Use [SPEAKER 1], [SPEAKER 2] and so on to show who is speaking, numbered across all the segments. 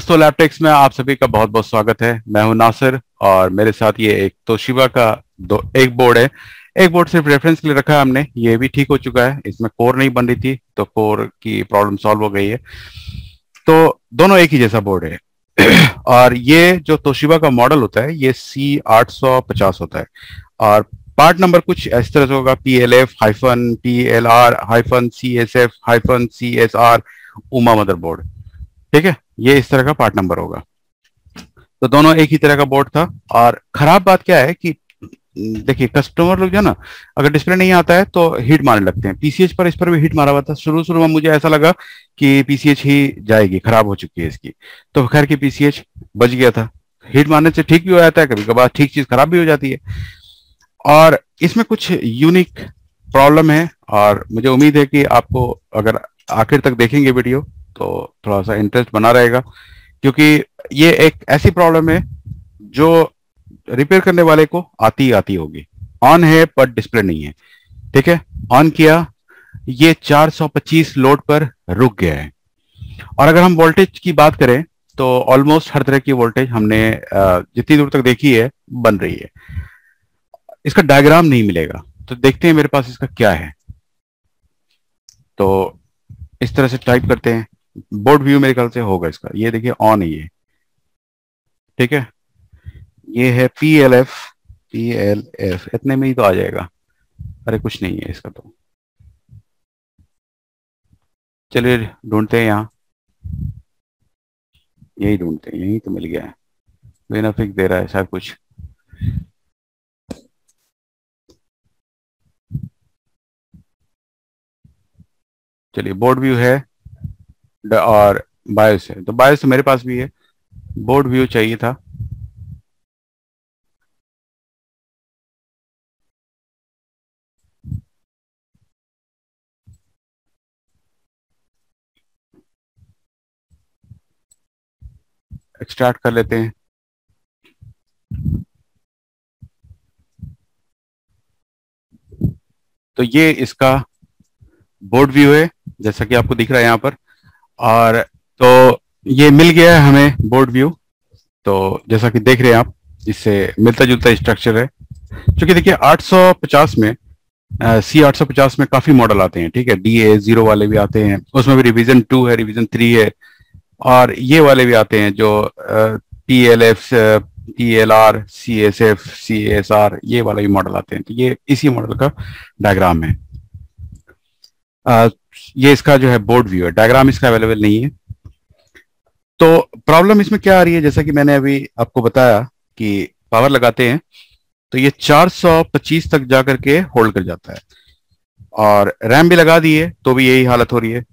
[SPEAKER 1] दोस्तों, लैपटेक्स में आप सभी का बहुत बहुत स्वागत है। मैं हूं नासिर और मेरे साथ ये एक तोशिबा का एक बोर्ड है। एक बोर्ड सिर्फ रेफरेंस के लिए रखा है हमने, ये भी ठीक हो चुका है। इसमें कोर नहीं बन रही थी तो कोर की प्रॉब्लम सॉल्व हो गई है। तो दोनों एक ही जैसा बोर्ड है। और ये जो तोशिबा का मॉडल होता है ये C850 होता है और पार्ट नंबर कुछ इस तरह से होगा, PLF-PLR-CSF-CSR उमा मदरबोर्ड। ठीक है, ये इस तरह का पार्ट नंबर होगा। तो दोनों एक ही तरह का बोर्ड था। और खराब बात क्या है कि देखिए, कस्टमर लोग जो है ना, अगर डिस्प्ले नहीं आता है तो हीट मारने लगते हैं। पीसीएच पर इस पर भी हीट मारा हुआ था। शुरू शुरू में मुझे ऐसा लगा कि पीसीएच ही जाएगी, खराब हो चुकी है इसकी। तो खैर की पीसीएच बच गया था। हीट मारने से ठीक भी हो जाता है, कभी कभार ठीक चीज खराब भी हो जाती है। और इसमें कुछ यूनिक प्रॉब्लम है और मुझे उम्मीद है कि आपको अगर आखिर तक देखेंगे वीडियो तो थोड़ा सा इंटरेस्ट बना रहेगा, क्योंकि ये एक ऐसी प्रॉब्लम है जो रिपेयर करने वाले को आती आती होगी। ऑन है पर डिस्प्ले नहीं है। ठीक है, ऑन किया, ये 425 लोड पर रुक गया है। और अगर हम वोल्टेज की बात करें तो ऑलमोस्ट हर तरह की वोल्टेज हमने जितनी दूर तक देखी है बन रही है। इसका डायग्राम नहीं मिलेगा, तो देखते हैं मेरे पास इसका क्या है। तो इस तरह से टाइप करते हैं, बोर्ड व्यू मेरे ख्याल से होगा इसका। ये देखिए ऑन है ये। ठीक है, ये है PLF इतने में ही तो आ जाएगा। अरे कुछ नहीं है इसका, तो चलिए ढूंढते हैं यहाँ। यही ढूंढते हैं, यही तो मिल गया है। बेनाफिक दे रहा है शायद कुछ। चलिए, बोर्ड व्यू है और बायोस है। तो बायोस तो मेरे पास भी है, बोर्ड व्यू चाहिए था। एक्सट्रैक्ट कर लेते हैं। तो ये इसका बोर्ड व्यू है जैसा कि आपको दिख रहा है यहाँ पर। और तो ये मिल गया है हमें बोर्ड व्यू। तो जैसा कि देख रहे हैं आप, इससे मिलता जुलता स्ट्रक्चर है। क्योंकि देखिए 850 में C850 में काफी मॉडल आते हैं। ठीक है, DA0 वाले भी आते हैं, उसमें भी रिवीजन 2 है, रिवीजन 3 है। और ये वाले भी आते हैं जो PLF, PLR, CSF, CSR, ये वाला भी मॉडल आते हैं। तो ये इसी मॉडल का डायग्राम है। ये इसका जो है बोर्ड व्यू है, डायग्राम इसका अवेलेबल नहीं है। तो प्रॉब्लम इसमें क्या आ रही है, जैसा कि मैंने अभी आपको बताया कि पावर लगाते हैं तो ये 425 तक जाकर के होल्ड कर जाता है। और रैम भी लगा दी है तो भी यही हालत हो रही है।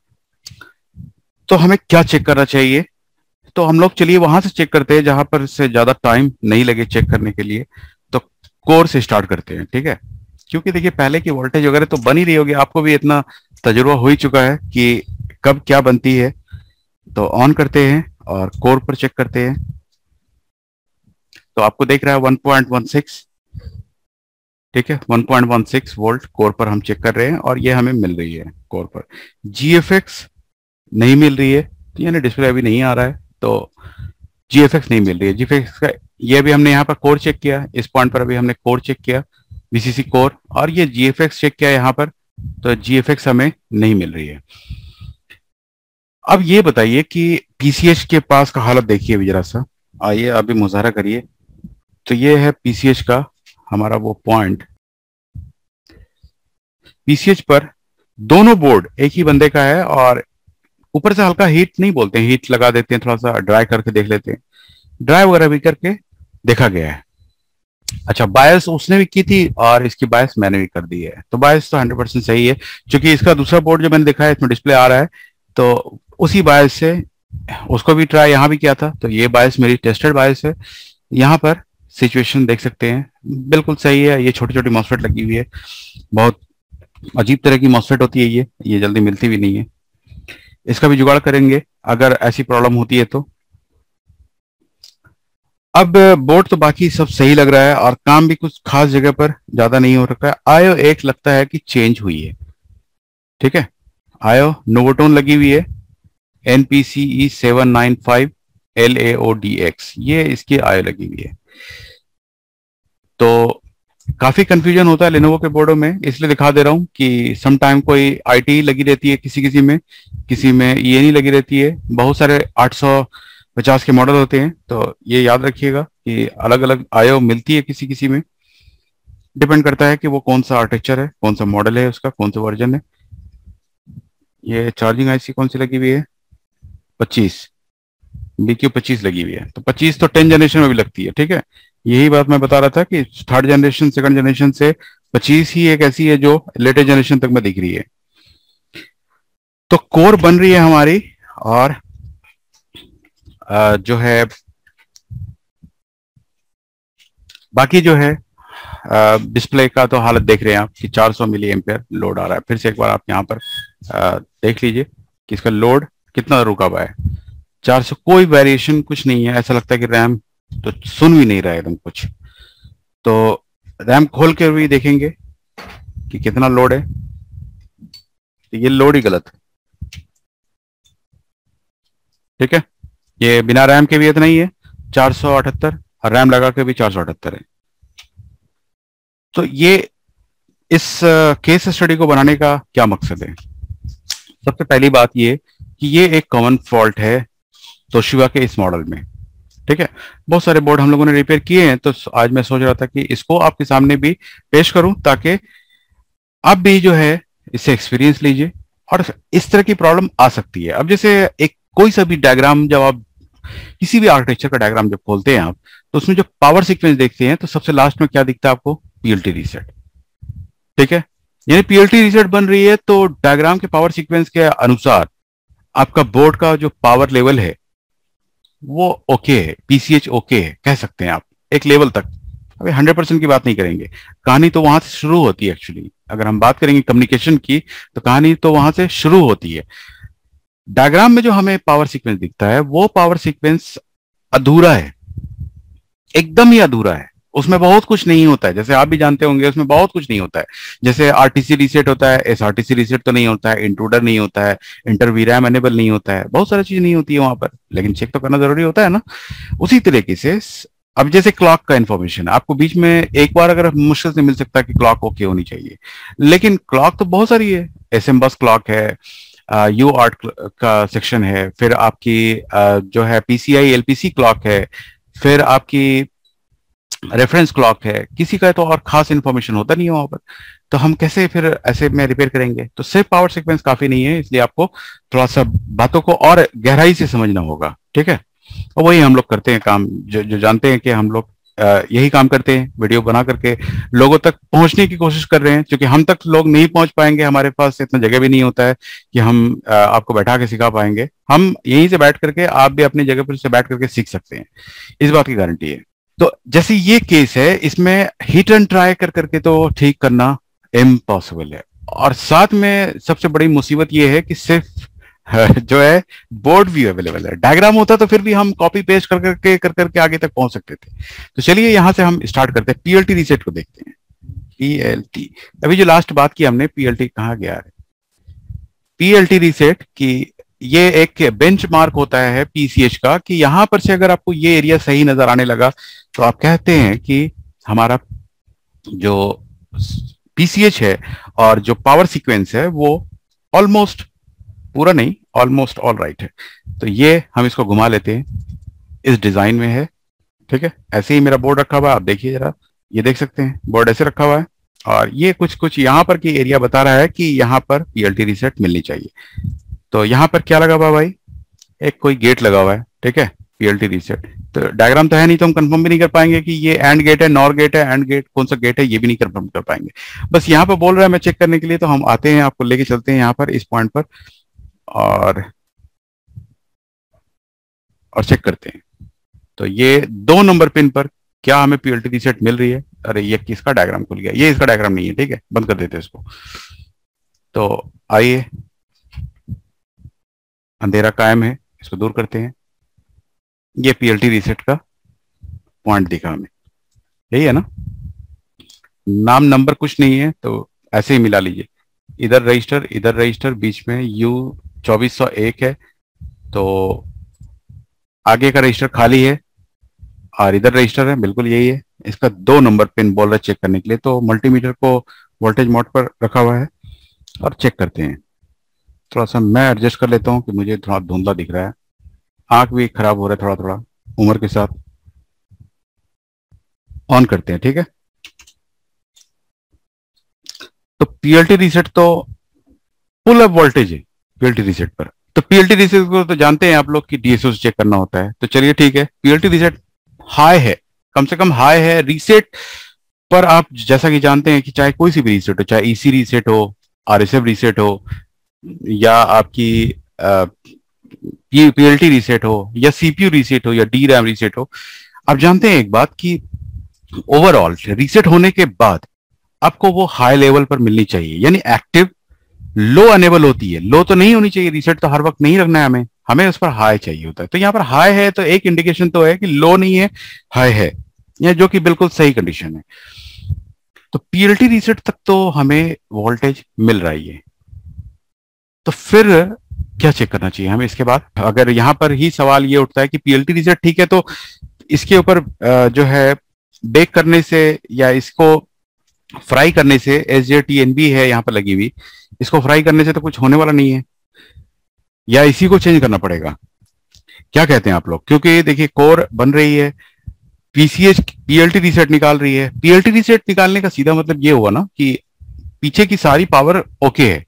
[SPEAKER 1] तो हमें क्या चेक करना चाहिए? तो हम लोग चलिए वहां से चेक करते हैं जहां पर से ज्यादा टाइम नहीं लगे चेक करने के लिए। तो कोर से स्टार्ट करते हैं। ठीक है, क्योंकि देखिए पहले की वोल्टेज वगैरह तो बन ही रही होगी, आपको भी इतना तजुर्बा हो ही चुका है कि कब क्या बनती है। तो ऑन करते हैं और कोर पर चेक करते हैं। तो आपको देख रहा है 1.16। ठीक है, 1.16 वोल्ट कोर पर हम चेक कर रहे हैं और ये हमें मिल रही है कोर पर। GFX नहीं मिल रही है, तो यानी डिस्प्ले अभी नहीं आ रहा है, तो GFX नहीं मिल रही है। GFX का ये भी हमने यहाँ पर कोर चेक किया, इस पॉइंट पर अभी हमने कोर चेक किया, VCC कोर, और ये GFX चेक किया यहाँ पर, तो GFX हमें नहीं मिल रही है। अब ये बताइए कि PCH के पास का हालत देखिए अभी जरा सा। आइए अभी मुजाहरा करिए। तो ये है PCH का हमारा वो पॉइंट। PCH पर दोनों बोर्ड एक ही बंदे का है और ऊपर से हल्का हीट नहीं बोलते हैं, हीट लगा देते हैं, थोड़ा सा ड्राई करके देख लेते हैं। ड्राई वगैरह भी करके देखा गया है। अच्छा, बायस उसने भी की थी और इसकी बायस मैंने भी कर दी है। तो बायस तो 100% सही है, क्योंकि इसका दूसरा बोर्ड जो मैंने देखा है इसमें डिस्प्ले आ रहा है, तो उसी बायस से उसको भी ट्राई यहाँ भी किया था। तो ये बायस मेरी टेस्टेड बायस है। यहाँ पर सिचुएशन देख सकते हैं, बिल्कुल सही है। ये छोटी छोटी मॉसफेट लगी हुई है, बहुत अजीब तरह की मॉसफेट होती है ये जल्दी मिलती भी नहीं है। इसका भी जुगाड़ करेंगे अगर ऐसी प्रॉब्लम होती है तो। अब बोर्ड तो बाकी सब सही लग रहा है और काम भी कुछ खास जगह पर ज्यादा नहीं हो रखा है। आयो एक लगता है कि चेंज हुई है। ठीक है, आयो नोवोटोन लगी हुई है, NPCE 795 LAODX, ये इसकी आयो लगी हुई है। तो काफी कंफ्यूजन होता है लेनोवो के बोर्डों में, इसलिए दिखा दे रहा हूँ कि सम टाइम कोई आईटी लगी रहती है किसी में ये नहीं लगी रहती है। बहुत सारे 850 के मॉडल होते हैं, तो ये याद रखिएगा कि अलग अलग आयो मिलती है किसी किसी में। डिपेंड करता है कि वो कौन सा आर्किटेक्चर है, कौन सा मॉडल है उसका, कौन सा वर्जन है। ये चार्जिंग आईसी कौन सी लगी हुई है? 25, BQ25 लगी हुई है। तो 25 तो 10 जनरेशन में भी लगती है, ठीक है। यही बात मैं बता रहा था कि थर्ड जनरेशन सेकंड जनरेशन से 25 ही एक ऐसी है जो लेटेस्ट जनरेशन तक में दिख रही है। तो कोर बन रही है हमारी, और जो है बाकी जो है डिस्प्ले का तो हालत देख रहे हैं आप कि 400 मिली एम्पियर लोड आ रहा है। फिर से एक बार आप यहाँ पर देख लीजिए कि इसका लोड कितना रुका हुआ है। 400, कोई वेरिएशन कुछ नहीं है। ऐसा लगता है कि रैम तो सुन भी नहीं रहा है एकदम कुछ। तो रैम खोल के भी देखेंगे कि कितना लोड है, तो ये लोड ही गलत है, ठीक है। ये बिना रैम के भी इतना ही है 478, और रैम लगा के भी 478 है। तो ये इस केस स्टडी को बनाने का क्या मकसद है? सबसे पहली बात ये कि ये एक कॉमन फॉल्ट है तोशिबा के इस मॉडल में, ठीक है। बहुत सारे बोर्ड हम लोगों ने रिपेयर किए हैं, तो आज मैं सोच रहा था कि इसको आपके सामने भी पेश करूं, ताकि आप भी जो है इससे एक्सपीरियंस लीजिए। और इस तरह की प्रॉब्लम आ सकती है। अब जैसे एक कोई सा भी डायग्राम, जब आप किसी भी आर्किटेक्चर का डायग्राम जब खोलते हैं आप, तो उसमें जो पावर सीक्वेंस देखते हैं तो सबसे लास्ट में क्या दिखता है आपको? पीएलटी रीसेट, ठीक है। यानी पीएलटी रीसेट बन रही है, तो डायग्राम के पावर सीक्वेंस के अनुसार आपका बोर्ड का जो पावर लेवल है वो ओके है, पीसीएच ओके है, कह सकते हैं आप एक लेवल तक। अभी 100% की बात नहीं करेंगे, कहानी तो वहां से शुरू होती है एक्चुअली। अगर हम बात करेंगे कम्युनिकेशन की, तो कहानी तो वहां से शुरू होती है। डायग्राम में जो हमें पावर सीक्वेंस दिखता है, वो पावर सीक्वेंस अधूरा है, एकदम ही अधूरा है। उसमें बहुत कुछ नहीं होता है, जैसे आप भी जानते होंगे उसमें बहुत कुछ नहीं होता है। जैसे आरटीसी रीसेट होता है, एसआरटीसी रीसेट तो नहीं होता है, इंट्रूडर नहीं होता है, इंटर वीरैम एनेबल नहीं होता है, बहुत सारी चीज नहीं होती है वहां पर, लेकिन चेक तो करना जरूरी होता है ना। उसी तरीके से अब जैसे क्लॉक का इन्फॉर्मेशन आपको बीच में एक बार अगर मुश्किल से मिल सकता है कि क्लॉक ओके होनी चाहिए, लेकिन क्लॉक तो बहुत सारी है। एसएम बस क्लॉक है, यू आर्ट का सेक्शन है, फिर आपकी जो है पीसीआई एलपीसी क्लॉक है, फिर आपकी रेफरेंस क्लॉक है। किसी का तो और खास इंफॉर्मेशन होता नहीं है वहां पर, तो हम कैसे फिर ऐसे में रिपेयर करेंगे? तो सिर्फ पावर सीक्वेंस काफी नहीं है, इसलिए आपको थोड़ा सा बातों को और गहराई से समझना होगा, ठीक है। और वही हम लोग करते हैं काम, जो जानते हैं कि हम लोग यही काम करते हैं, वीडियो बना करके लोगों तक पहुंचने की कोशिश कर रहे हैं। क्योंकि हम तक लोग नहीं पहुंच पाएंगे, हमारे पास इतना जगह भी नहीं होता है कि हम आपको बैठा के सिखा पाएंगे। हम यहीं से बैठ करके, आप भी अपनी जगह पर से बैठ करके सीख सकते हैं, इस बात की गारंटी है। तो जैसे ये केस है, इसमें हिट एंड ट्राई कर करके तो ठीक करना इम्पॉसिबल है। और साथ में सबसे बड़ी मुसीबत ये है कि सिर्फ जो है बोर्ड व्यू अवेलेबल है। डायग्राम होता तो फिर भी हम कॉपी पेस्ट कर करके आगे तक पहुंच सकते थे। तो चलिए यहां से हम स्टार्ट करते हैं, पीएलटी रीसेट को देखते हैं। पीएलटी, अभी जो लास्ट बात की हमने, पीएलटी कहाँ गया है? पीएलटी रीसेट की ये एक बेंचमार्क होता है पीसीएच का, कि यहां पर से अगर आपको ये एरिया सही नजर आने लगा, तो आप कहते हैं कि हमारा जो पीसीएच है और जो पावर सीक्वेंस है वो ऑलमोस्ट, पूरा नहीं, ऑलमोस्ट ऑल राइट है। तो ये हम इसको घुमा लेते हैं, इस डिजाइन में है, ठीक है। ऐसे ही मेरा बोर्ड रखा हुआ है, आप देखिए जरा, ये देख सकते हैं बोर्ड ऐसे रखा हुआ है, और ये कुछ कुछ यहाँ पर की एरिया बता रहा है कि यहाँ पर पीएलटी रीसेट मिलनी चाहिए। तो यहाँ पर क्या लगा हुआ है भाई? एक कोई गेट लगा हुआ है, ठीक है, पीएलटी रीसेट। तो डायग्राम तो है नहीं, तो हम कंफर्म भी नहीं कर पाएंगे कि ये एंड गेट है, नॉर गेट है, एंड गेट कौन सा गेट है, ये भी नहीं कंफर्म कर पाएंगे। बस यहाँ पर बोल रहा है मैं चेक करने के लिए, तो हम आते हैं, आपको लेके चलते हैं यहाँ पर इस पॉइंट पर, और चेक करते हैं। तो ये 2 नंबर पिन पर क्या हमें पीएलटी रीसेट मिल रही है? अरे ये किसका डायग्राम खुल गया? ये इसका डायग्राम नहीं है, ठीक है, बंद कर देते हैं इसको। तो आइए, अंधेरा कायम है, इसको दूर करते हैं। ये पीएलटी रीसेट का पॉइंट दिखा हमें, यही है ना? नाम नंबर कुछ नहीं है, तो ऐसे ही मिला लीजिए। इधर रजिस्टर, इधर रजिस्टर, बीच में U 2401 है। तो आगे का रजिस्टर खाली है और इधर रजिस्टर है, बिल्कुल यही है। इसका 2 नंबर पिन बोल रहा है चेक करने के लिए, तो मल्टीमीटर को वोल्टेज मोड पर रखा हुआ है और चेक करते हैं। थोड़ा सा मैं एडजस्ट कर लेता हूँ कि मुझे थोड़ा धुंधला दिख रहा है, आंख भी खराब हो रहा है थोड़ा थोड़ा उम्र के साथ। ऑन करते हैं, ठीक है। तो पीएलटी रीसेट तो फुल अप वोल्टेज है पीएलटी रीसेट पर। तो पीएलटी रीसेट को तो जानते हैं आप लोग कि डीएसओ से चेक करना होता है, तो चलिए ठीक है, पीएलटी रीसेट हाई है, कम से कम हाई है। रीसेट पर आप जैसा कि जानते हैं कि चाहे कोई सी भी रीसेट हो, चाहे ईसी रीसेट हो, आरएसएफ रीसेट हो, या आपकी पीएलटी रीसेट हो, या सीपीयू रीसेट हो, या डी रैम रीसेट हो, आप जानते हैं एक बात कि ओवरऑल रीसेट होने के बाद आपको वो हाई लेवल पर मिलनी चाहिए, यानी एक्टिव लो अनेबल होती है। लो तो नहीं होनी चाहिए, रीसेट तो हर वक्त नहीं रखना है हमें, हमें उस पर हाई चाहिए होता है। तो यहाँ पर हाई है तो एक इंडिकेशन तो है कि लो नहीं है, हाई है, या जो कि बिल्कुल सही कंडीशन है। तो पीएलटी रीसेट तक तो हमें वोल्टेज मिल रही है। तो फिर क्या चेक करना चाहिए हमें इसके बाद? अगर यहां पर ही सवाल ये उठता है कि पीएलटी रीसेट ठीक है, तो इसके ऊपर जो है बेक करने से या इसको फ्राई करने से, SJTNB है यहाँ पर लगी हुई, इसको फ्राई करने से तो कुछ होने वाला नहीं है, या इसी को चेंज करना पड़ेगा? क्या कहते हैं आप लोग? क्योंकि देखिए कोर बन रही है, पीसीएच पीएलटी रीसेट निकाल रही है। पीएलटी रीसेट निकालने का सीधा मतलब ये हुआ ना कि पीछे की सारी पावर ओके है।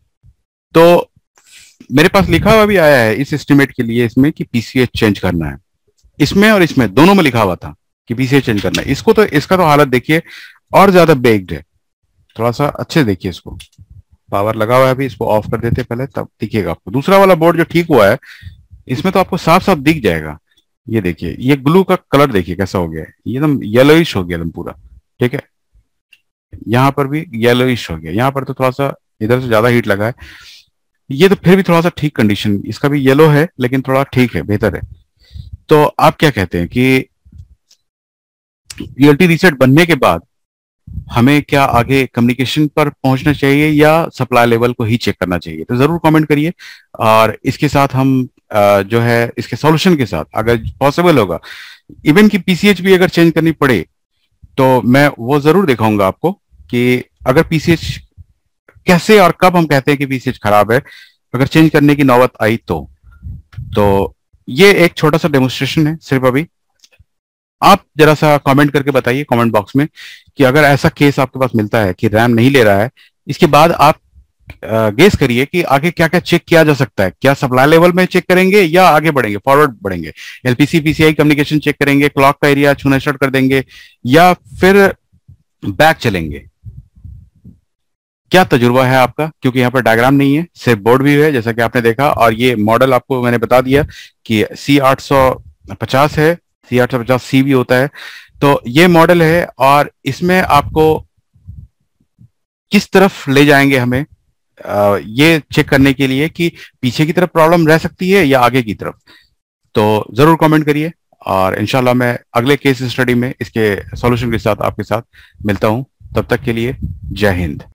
[SPEAKER 1] तो मेरे पास लिखा हुआ भी आया है इस एस्टिमेट के लिए इसमें कि पीसीएच चेंज करना है, इसमें और इसमें दोनों में लिखा हुआ था कि पीसीएच चेंज करना है। इसको तो इसका तो हालत देखिए और ज्यादा बेग्ड है। थोड़ा सा अच्छे से देखिए इसको, पावर लगा हुआ है अभी, इसको ऑफ कर देते पहले, तब दिखेगा आपको। दूसरा वाला बोर्ड जो ठीक हुआ है इसमें तो आपको साफ साफ दिख जाएगा। ये देखिए, ये ग्लू का कलर देखिए कैसा हो गया है, ये एकदम येलोइश हो गया एकदम पूरा, ठीक है। यहाँ पर भी येलोइश हो गया, यहाँ पर तो थोड़ा सा इधर से ज्यादा हीट लगा है। ये तो फिर भी थोड़ा सा ठीक कंडीशन, इसका भी येलो है लेकिन थोड़ा ठीक है, बेहतर है। तो आप क्या कहते हैं कि पीएलटी रीसेट बनने के बाद हमें क्या आगे कम्युनिकेशन पर पहुंचना चाहिए या सप्लाई लेवल को ही चेक करना चाहिए? तो जरूर कमेंट करिए। और इसके साथ हम जो है इसके सॉल्यूशन के साथ, अगर पॉसिबल होगा, इवन की पीसीएच भी अगर चेंज करनी पड़े तो मैं वो जरूर दिखाऊंगा आपको कि अगर पीसीएच कैसे और कब हम कहते हैं कि पीसीएच खराब है, अगर चेंज करने की नौबत आई तो ये एक छोटा सा डेमोन्स्ट्रेशन है सिर्फ अभी। आप जरा सा कमेंट करके बताइए कमेंट बॉक्स में कि अगर ऐसा केस आपके पास मिलता है कि रैम नहीं ले रहा है, इसके बाद आप गेस करिए कि आगे क्या क्या चेक किया जा सकता है। क्या सप्लाई लेवल में चेक करेंगे या आगे बढ़ेंगे, फॉरवर्ड बढ़ेंगे, एलपीसी पीसीआई कम्युनिकेशन चेक करेंगे, क्लॉक का एरिया छूना स्टार्ट कर देंगे, या फिर बैक चलेंगे? क्या तजुर्बा है आपका? क्योंकि यहाँ पर डायग्राम नहीं है, सिर्फ बोर्ड व्यू है जैसा कि आपने देखा, और ये मॉडल आपको मैंने बता दिया कि C850 है, C850C भी होता है। तो ये मॉडल है और इसमें आपको किस तरफ ले जाएंगे हमें ये चेक करने के लिए कि पीछे की तरफ प्रॉब्लम रह सकती है या आगे की तरफ। तो जरूर कमेंट करिए और इंशाल्लाह मैं अगले केस स्टडी में इसके सॉल्यूशन के साथ आपके साथ मिलता हूं। तब तक के लिए जय हिंद।